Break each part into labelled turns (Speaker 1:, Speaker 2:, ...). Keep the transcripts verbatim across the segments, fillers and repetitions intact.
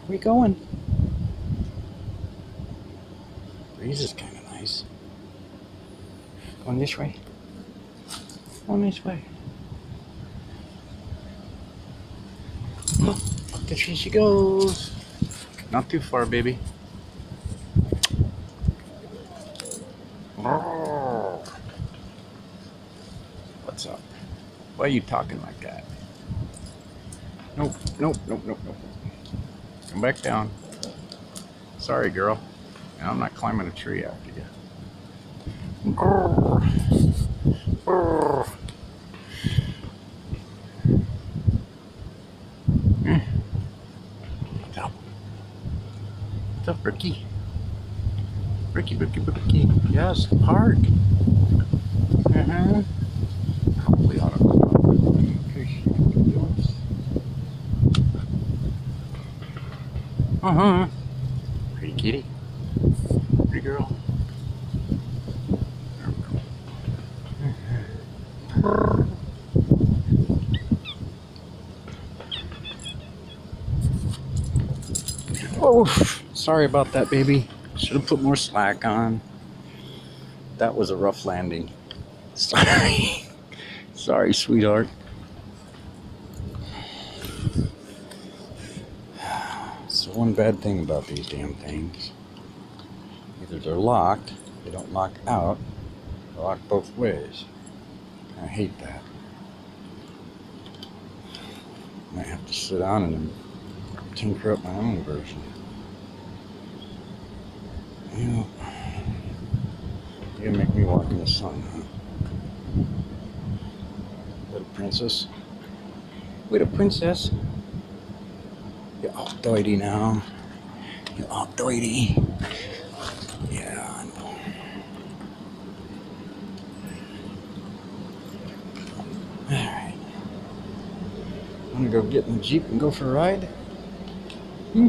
Speaker 1: Where you going? Breeze is kind of nice. Going this way. Going this way. Oh, there she goes. Not too far, baby. What's up? Why are you talking like that? Nope, nope, nope, nope, nope. Come back down. Sorry, girl. I'm not climbing a tree after you. What's up? What's up, Ricky? Ricky, Ricky, Ricky. Yes, park. Uh-huh. Probably ought to go up in case she can do it. Uh-huh. Pretty kitty. Pretty girl. There we go. Oh, sorry about that, baby. Should have put more slack on. That was a rough landing. Sorry. Sorry, sweetheart. So one bad thing about these damn things. Either they're locked, they don't lock out, they lock both ways. I hate that. Might have to sit down and tinker up my own version. You know, you gonna make me walk in the sun, huh? Little princess. Little princess. You're all doity now. You're all doity. Yeah, I know. Alright. Wanna go get in the Jeep and go for a ride? Hmm?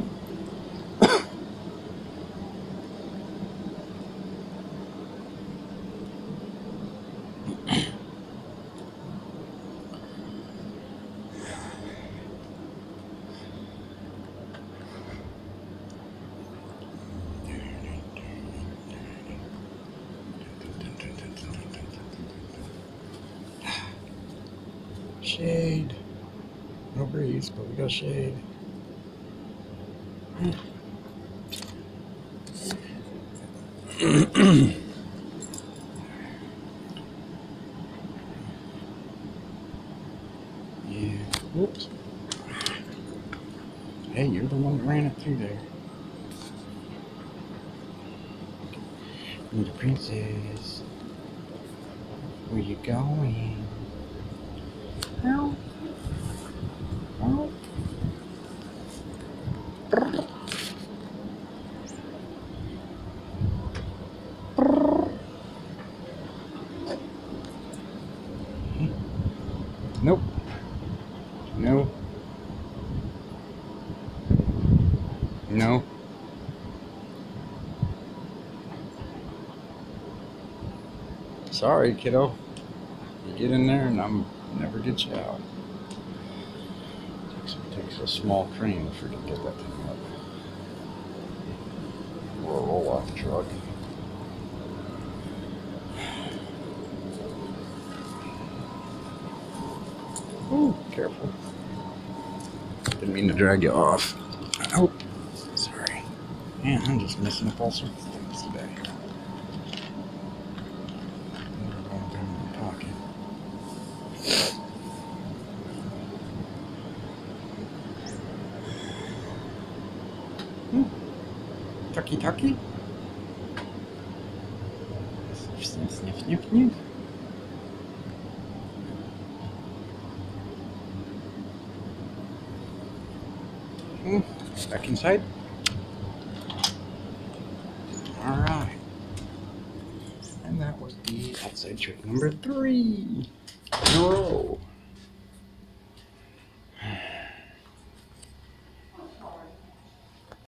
Speaker 1: Shade. No breeze, but we got shade. Yeah. Whoops. Hey, you're the one that ran it through there. Little princess. Where you going? Help. Help. Nope. No. No. Sorry, kiddo. You get in there and I'm never get you out. Takes, takes a small crane for to get that thing up. Or a roll-off truck. Ooh, careful. Didn't mean to drag you off. Oh, sorry. Man, I'm just messing up all sorts of things today. I'm talking. Hmm. Tucky tucky. Sniff, sniff, sniff, sniff, sniff. Hmm. Back inside. All right. And that was the outside trick number three in a row.